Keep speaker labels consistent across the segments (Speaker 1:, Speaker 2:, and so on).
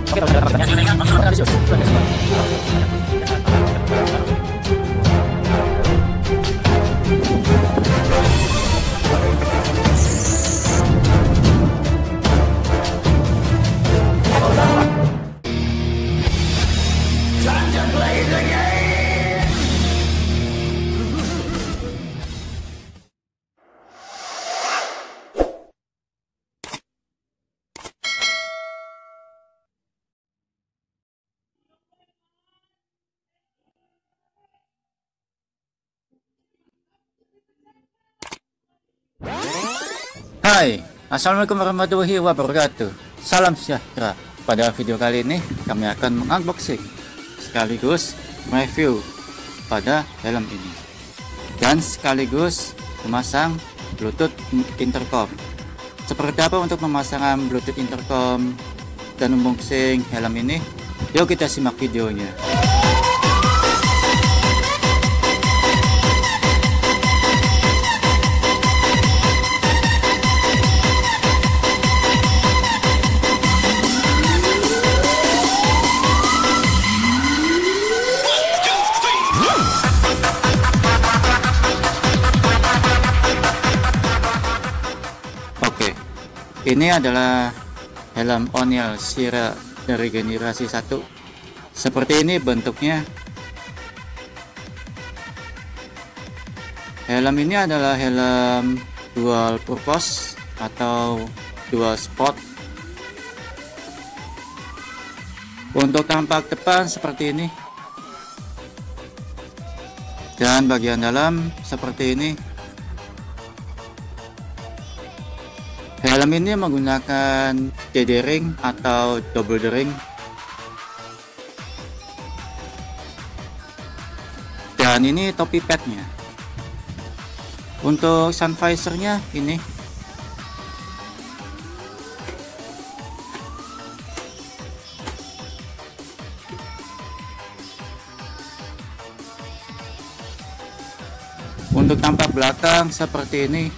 Speaker 1: Hai, assalamualaikum warahmatullahi wabarakatuh. Salam sejahtera. Pada video kali ini kami akan mengunboxing sekaligus review pada helm ini dan sekaligus memasang Bluetooth intercom. Seperti apa untuk memasang Bluetooth intercom dan unboxing helm ini? Yuk kita simak videonya. Ini adalah helm O'Neill Sierra dari generasi 1. Seperti ini bentuknya. Helm ini adalah helm dual purpose atau dual spot. Untuk tampak depan seperti ini, dan bagian dalam seperti ini. Helm ini menggunakan DD ring atau double ring, dan ini topi padnya. Untuk sun visornya ini. Untuk tampak belakang seperti ini.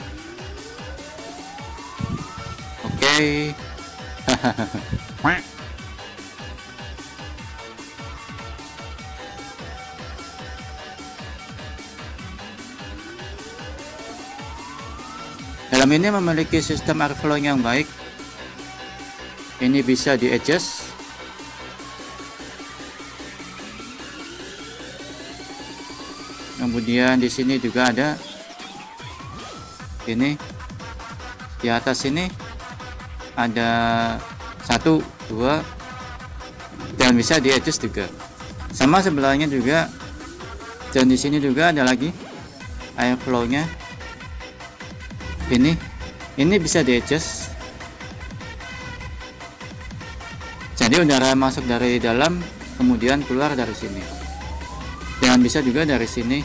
Speaker 1: Helm ini memiliki sistem airflow yang baik. Ini bisa di adjust. Kemudian di sini juga ada ini, di atas ini ada 1, 2, dan bisa di adjust juga. Sama sebelahnya juga, dan di sini juga ada lagi airflow-nya. Ini bisa di adjust. Jadi udara masuk dari dalam, kemudian keluar dari sini. Dan bisa juga dari sini.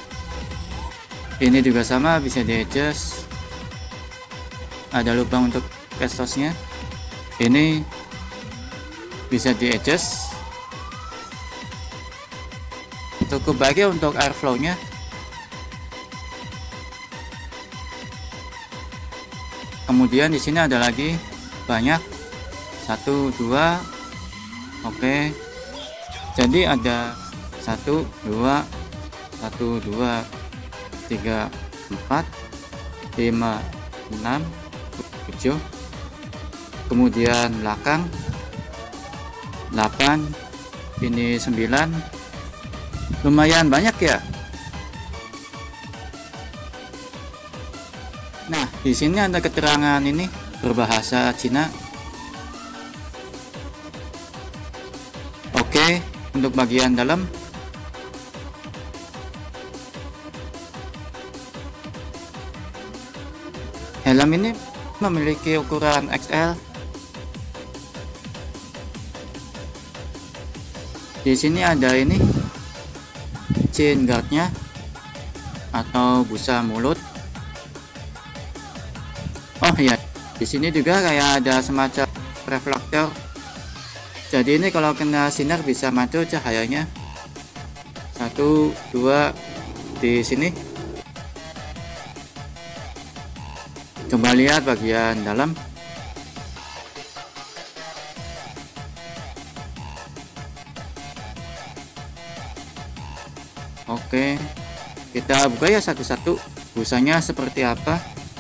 Speaker 1: Ini juga sama, bisa di adjust. Ada lubang untuk exhaustnya. Ini bisa di adjust. Cukup baik untuk airflow-nya. Kemudian di sini ada lagi banyak, 1, 2. Oke. Jadi ada 1, 2, 1, 2, 3, 4, 5, 6, 7. Kemudian belakang 8, ini 9. Lumayan banyak ya. Nah, di sini ada keterangan ini berbahasa Cina. Oke, untuk bagian dalam helm ini memiliki ukuran XL. Di sini ada ini chin guardnya atau busa mulut. Oh ya, di sini juga kayak ada semacam reflektor. Jadi ini kalau kena sinar bisa maju cahayanya. 1, 2 di sini. Coba lihat bagian dalam. Oke, kita buka ya satu-satu busanya seperti apa.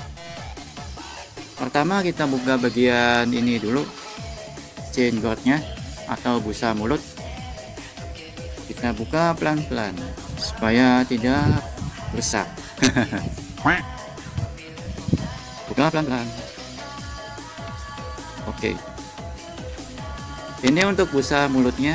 Speaker 1: Pertama kita buka bagian ini dulu, chain guardnya atau busa mulut. Kita buka pelan-pelan supaya tidak rusak. Buka pelan-pelan. Oke, ini untuk busa mulutnya.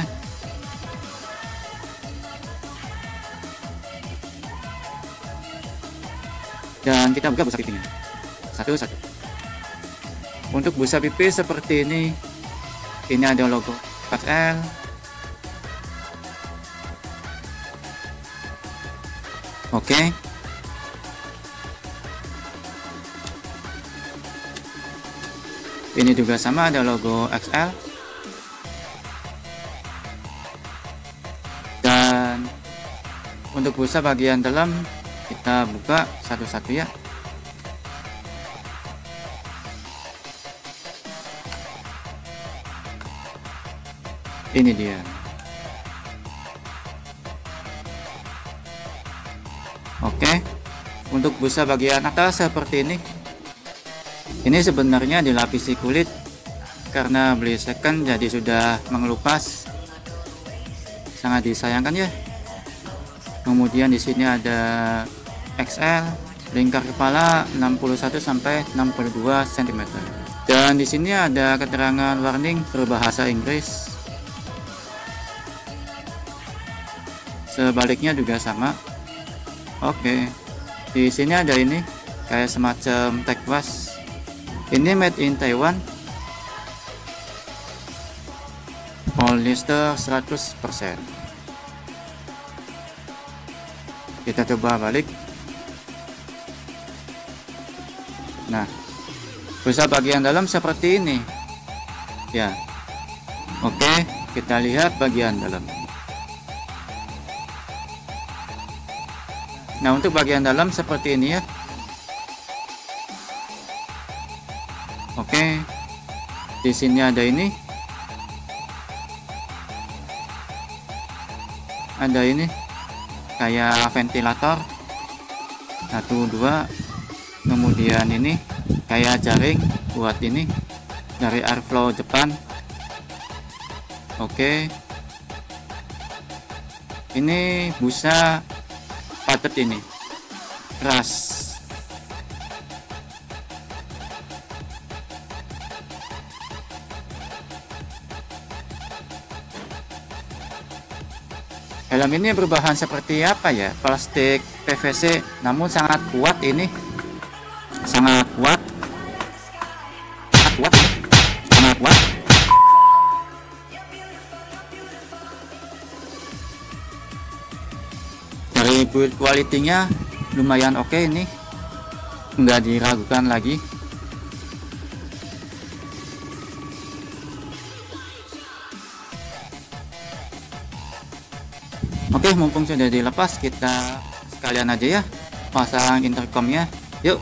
Speaker 1: Dan kita buka busa pipinya satu-satu. Untuk busa pipi seperti ini ada logo XL. Oke, ini juga sama, ada logo XL. Dan untuk busa bagian dalam kita buka satu-satu ya. Ini dia. Oke, untuk busa bagian atas seperti ini. Ini sebenarnya dilapisi kulit karena beli second jadi sudah mengelupas. Sangat disayangkan ya. Kemudian di sini ada XL, lingkar kepala 61 sampai 62 cm. Dan di sini ada keterangan warning berbahasa Inggris. Sebaliknya juga sama. Oke. Di sini ada ini kayak semacam tag was. Ini made in Taiwan. Polyester 100%. Kita coba balik. Nah, busa bagian dalam seperti ini ya. Oke, kita lihat bagian dalam. Nah, untuk bagian dalam seperti ini ya. Oke, di sini ada ini, kayak ventilator 1 2, kemudian ini kayak jaring buat ini dari airflow depan. Oke, ini busa padat, ini keras. Helm ini berbahan seperti apa ya? Plastik PVC, namun sangat kuat ini. Sangat kuat. Sangat kuat. Dari build quality-nya lumayan oke ini. Nggak diragukan lagi. Oke, mumpung sudah dilepas, kita sekalian aja ya pasang intercomnya. Yuk.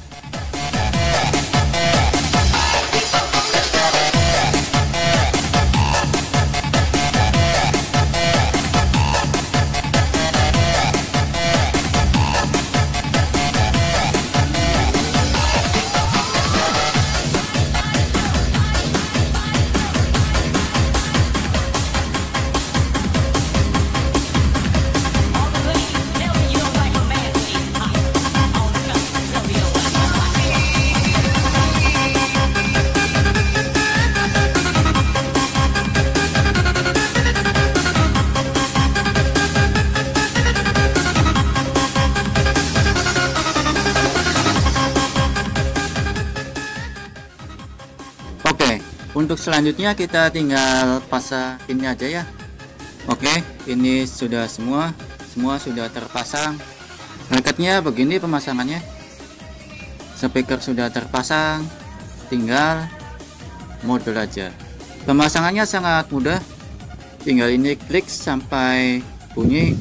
Speaker 1: Untuk selanjutnya kita tinggal pasang ini aja ya. Oke, ini sudah semua sudah terpasang. Bracketnya begini pemasangannya. Speaker sudah terpasang, tinggal modul aja. Pemasangannya sangat mudah, tinggal ini klik sampai bunyi.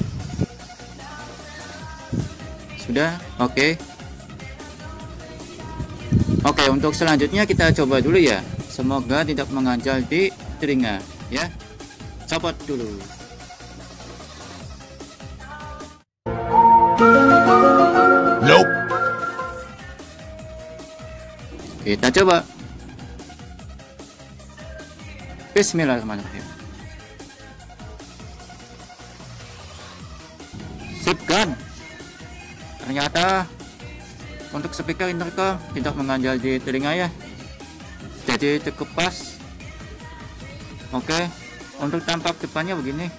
Speaker 1: Sudah. Oke, untuk selanjutnya kita coba dulu ya. Semoga tidak mengganjal di telinga ya. Copot dulu. Kita coba. Bismillahirrahmanirrahim. Sip kan? Ternyata untuk speaker intercom tidak mengganjal di telinga ya, jadi cukup pas. Oke, untuk tampak depannya begini.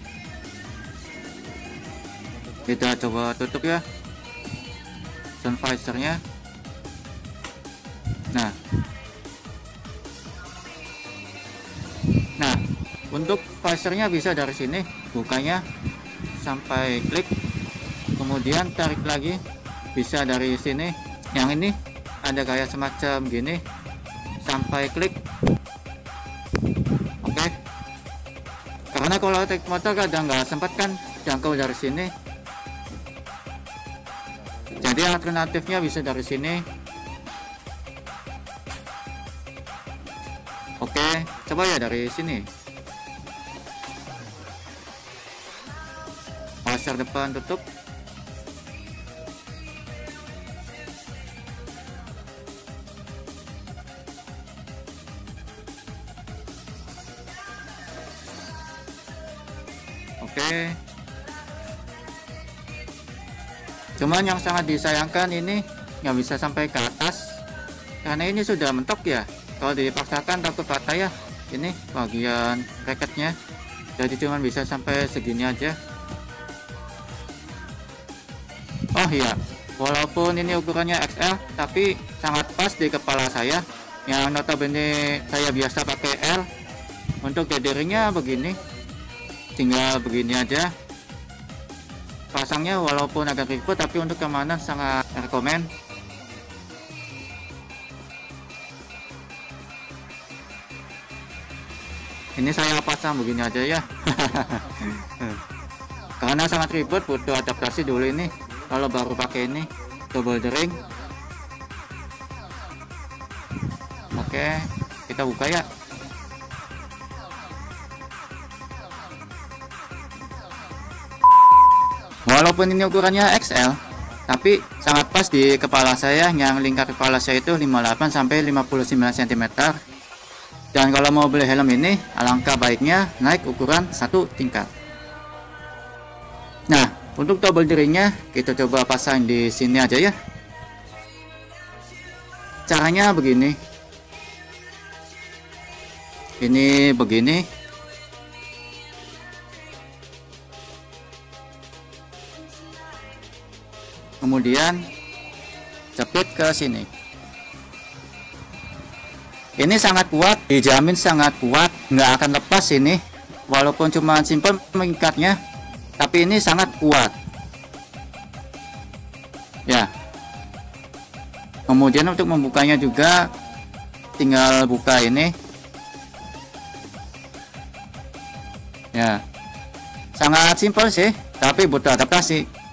Speaker 1: Kita coba tutup ya sound visornya. Nah, untuk visornya bisa dari sini bukanya sampai klik, kemudian tarik lagi bisa dari sini. Yang ini ada kayak semacam gini sampai klik. Oke, karena kalau naik motor kadang nggak sempat kan jangkau dari sini, jadi alternatifnya bisa dari sini. Oke, coba ya dari sini. Pasar depan tutup. Oke. Cuman yang sangat disayangkan ini nggak bisa sampai ke atas karena ini sudah mentok ya. Kalau dipaksakan takut patah ya ini bagian bracketnya, jadi cuman bisa sampai segini aja. Oh iya, walaupun ini ukurannya XL tapi sangat pas di kepala saya yang notabene saya biasa pakai L. Untuk gatheringnya begini, tinggal begini aja pasangnya, walaupun agak ribet tapi untuk keamanan sangat rekomen. Ini saya pasang begini aja ya. Karena sangat ribet, butuh adaptasi dulu ini kalau baru pakai ini double ring. Oke, kita buka ya. Walaupun ini ukurannya XL tapi sangat pas di kepala saya, yang lingkar kepala saya itu 58 sampai 59 cm. Dan kalau mau beli helm ini, alangkah baiknya naik ukuran satu tingkat. Nah, untuk double ringnya kita coba pasang di sini aja ya. Caranya begini. Ini begini. Kemudian jepit ke sini. Ini sangat kuat, dijamin sangat kuat, nggak akan lepas ini. Walaupun cuma simpel mengikatnya, tapi ini sangat kuat. Ya. Kemudian untuk membukanya juga tinggal buka ini. Ya. Sangat simpel sih, tapi butuh adaptasi.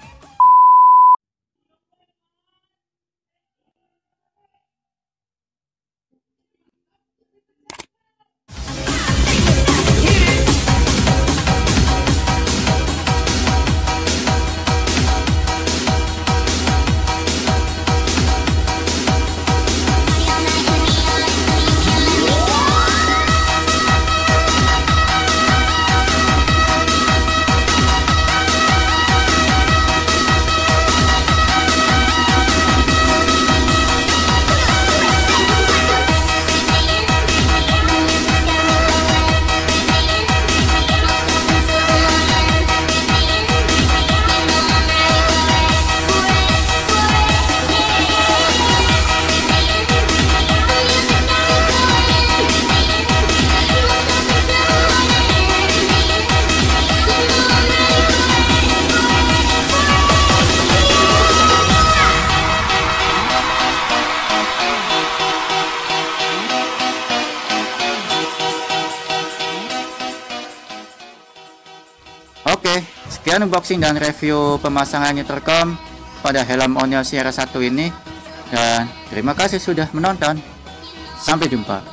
Speaker 1: Oke, sekian unboxing dan review pemasangan intercom pada helm O'Neil Sierra 1 ini, dan terima kasih sudah menonton. Sampai jumpa.